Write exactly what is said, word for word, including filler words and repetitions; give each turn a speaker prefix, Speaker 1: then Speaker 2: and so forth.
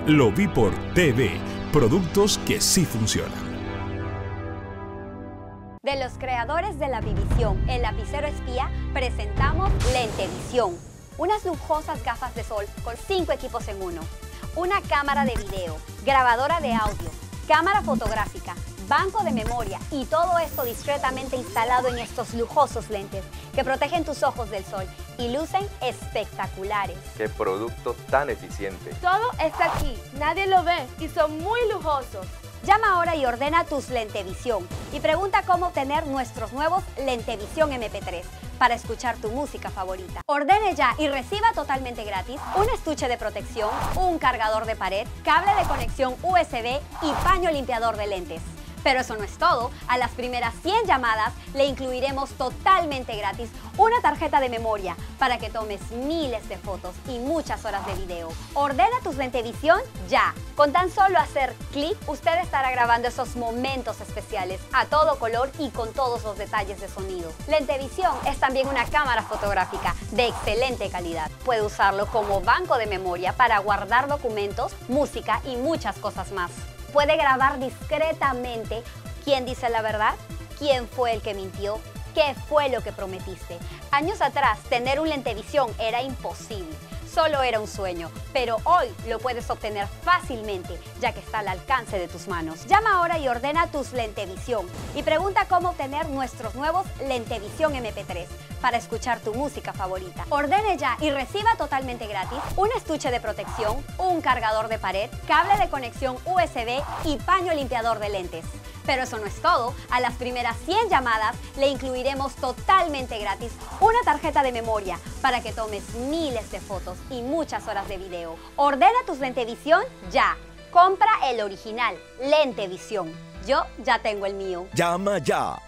Speaker 1: Lo vi por T V, productos que sí funcionan.
Speaker 2: De los creadores de la Vivisión, el lapicero espía, presentamos Lentevisión. Unas lujosas gafas de sol con cinco equipos en uno. Una cámara de video, grabadora de audio, cámara fotográfica, banco de memoria y todo esto discretamente instalado en estos lujosos lentes que protegen tus ojos del sol y lucen espectaculares.
Speaker 3: ¡Qué producto tan eficiente!
Speaker 4: Todo está aquí, nadie lo ve y son muy lujosos.
Speaker 2: Llama ahora y ordena tus Lentevisión y pregunta cómo obtener nuestros nuevos Lentevisión eme pe tres para escuchar tu música favorita. Ordene ya y reciba totalmente gratis un estuche de protección, un cargador de pared, cable de conexión u ese be y paño limpiador de lentes. Pero eso no es todo. A las primeras cien llamadas le incluiremos totalmente gratis una tarjeta de memoria para que tomes miles de fotos y muchas horas de video. Ordena tus Lentevisión ya. Con tan solo hacer clic, usted estará grabando esos momentos especiales a todo color y con todos los detalles de sonido. Lentevisión es también una cámara fotográfica de excelente calidad. Puede usarlo como banco de memoria para guardar documentos, música y muchas cosas más. Puede grabar discretamente quién dice la verdad, quién fue el que mintió, qué fue lo que prometiste. Años atrás, tener un Lentevisión era imposible. Solo era un sueño, pero hoy lo puedes obtener fácilmente, ya que está al alcance de tus manos. Llama ahora y ordena tus Lentevisión y pregunta cómo obtener nuestros nuevos Lentevisión eme pe tres para escuchar tu música favorita. Ordene ya y reciba totalmente gratis un estuche de protección, un cargador de pared, cable de conexión u ese be y paño limpiador de lentes. Pero eso no es todo. A las primeras cien llamadas le incluiremos totalmente gratis una tarjeta de memoria para que tomes miles de fotos y muchas horas de video. Ordena tus Lentevisión ya. Compra el original Lentevisión. Yo ya tengo el mío.
Speaker 1: Llama ya